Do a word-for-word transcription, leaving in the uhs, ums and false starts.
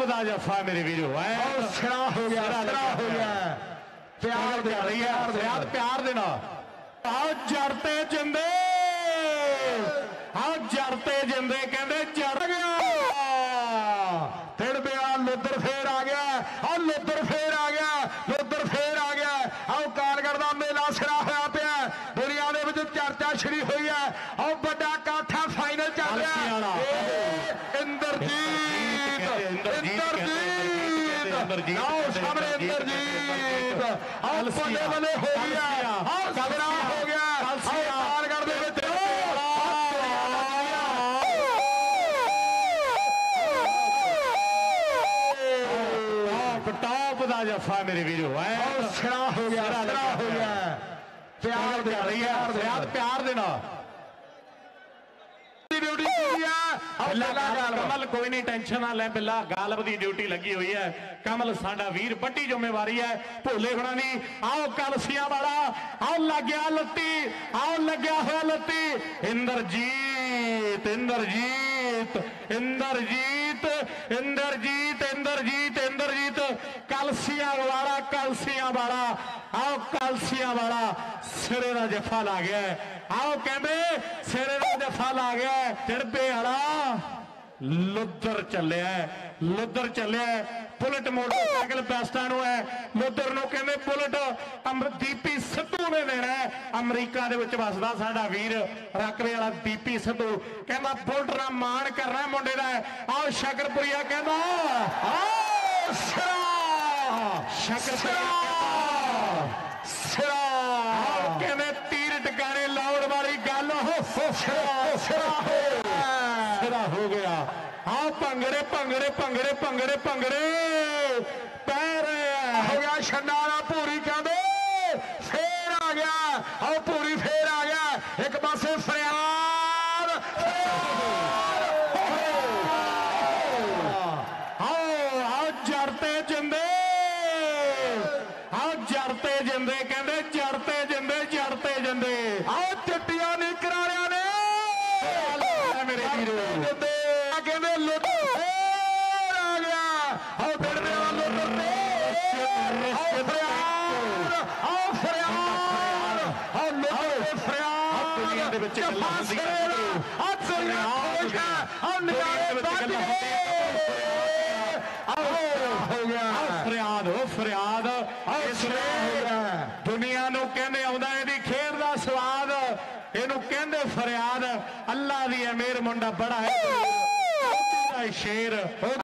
दा जफा मेरे वीरो है सिरा हो गया सिरा हो गया प्यार दे रही है प्यार प्यार देना आओ जरते जिंदे आओ जरते जिंदे कहते जर गया तिड़ पिया लुद्र फेर आ गया और लुद्र फेर आ गया लुद्र फेर आ गया आओ कारगर दा मेला सिरा होया पिया दुनिया दे विच चर्चा छड़ी हुई है और बड़ा काठा फाइनल चल रहा है इंद्रजीत इंद्रजीत आओ सामने इंद्रजीत और बल्ले बल्ले हो गया और खबरा हो गया कारगर दे विच टॉप दा जफा मेरे वीरो है सिरा हो गया सिरा हो गया प्यार दे रही है प्यार प्यार देना कमल कोई नहीं टेंशन ना ले बिल्ला गालब की ड्यूटी लगी हुई है कमल साडा वीर बड़ी जिम्मेवारी है भोले होना नहीं आओ कलसिया वाला आओ लग गया लत्ती आओ लग्या हुआ लत्ती इंद्रजीत इंद्रजीत इंद्रजीत इंद्रजीत इंद्रजीत इंद्रजीत कलसिया वाला कलसिया वाला आओ कलसिया वाला सिरे का जफा ला गया आओ कहते सिरे का जफा ला गया तिरबे वाला लुद्र चलिया लुद्र चलिया बुलेट मोटरसाइकिल बेस्टा है लुद्र नो कहते बुलेट दीपी सिद्धू ने देना है अमरीका दे विच वसदा साडा वीर रकबे वाला दीपी सिद्धू कहता बुलेट ना मान करना मुंडे दा आओ शकरपुरिया कहता आओ शकरपुरिया सिरा कहते तीर टकाने लाउड वाली गल सिरा हो गया हाँ भंगड़े भंगड़े भंगड़े भंगड़े भंगड़े पै रहे हो गया छंडारा पूरी कहते फेर आ गया और पूरी फेर आ गया एक पासे फरियाद आओ आओ जरते जिंदे आओ जरते जिंदे कहते जरते जिंदे जरते जिंदे आओ चिट्टियां नहीं करा रहा ने मेरे वीरो कहते लुट फेर आ गया और बिड़ने वालों फरियाद हो फरियाद दुनिया नूं कहंदे आउंदा इहदी खेड दा स्वाद इहनूं कहंदे फरियाद अल्लाह दी मेहर मुंडा बड़ा है शेर।